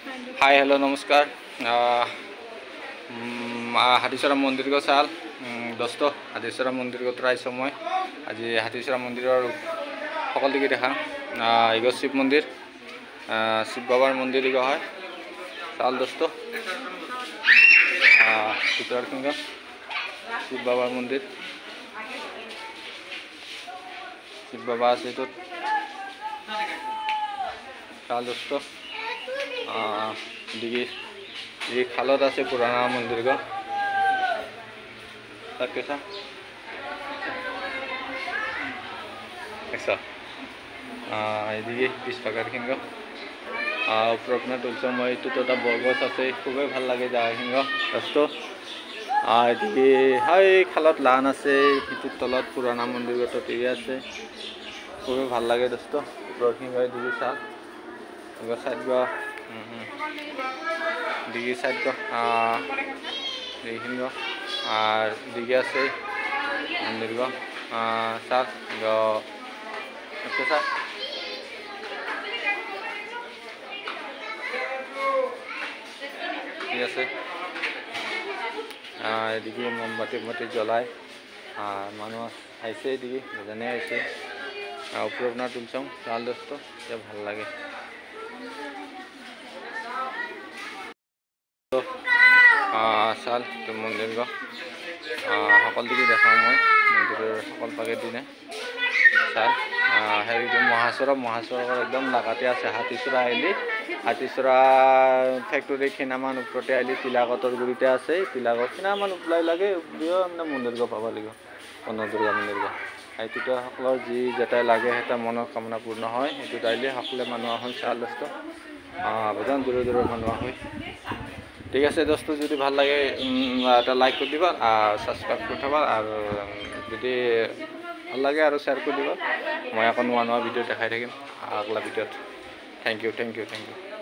hi hello नमस्कार हाथीचरा मंदिर को साल दोस्त हाथीचरा मंदिर को ट्राई समय आज हाथीचरा मंदिर सकल दिखे देखा एगो शिव मंदिर शिव बाबार मंदिर एगो है साल दोस्त शिव बाबार मंदिर शिव बाबा आछे तो साल दोस्त दिगी ये खालत आछे पुराना मंदिर को कैसा ऐसा ये पिस पकार खिंग ऊपर तुलस मैं तो बरगछ आछे खूबे ভাল লাগে जाखिन दस्त हाई खालत लान आछे इटुर तलत पुराना मंदिर टी आछे खूबे ভাল লাগে दस्त ऊपर खिंग दिगी साल साइड गो दिगी साइड गो देखिन और दिगे आछे मंदिर गो साल गो कैसा ठीक है एदिके मोमबाती जलाय मानुह आइसे एदिके जाने आइसे ऊपर अपना तुलसाऊँ चाल दोस्त ये ভাল লাগে साल तो मंदिर को सकल दिखे देखा मैं मंदिर सकल पाके दिने साल हेरी महाचरा एकदम लगाते आछे हाथीचरा आइली हाथीचरा फैक्टरी खिनामान ऊपरते आइली तिलाकतर गुड़ीते आछे तिलाकत खिनामान उपलाई लागे मंदिर को पाब लगे कनक दुर्गा मंदिर को এইটো সকলৰ जी যেটা লাগে সেটা মনৰ কামনা পূर्ण হয় এইটো আইলে সকলে মানুহ হয় চাল দস্ত ভজন দূৰ দূৰৰ মানুহ হয় ঠিক আছে দস্ত যদি ভাল লাগে এটা লাইক কৰি দিবা সাবস্ক্রাইব কৰি থবা আৰু যদি ভাল লাগে আৰু শেয়াৰ কৰি দিবা মই আকৌ নতুন ভিডিও দেখাই থাকিম আগলা ভিডিওত থ্যাংক ইউ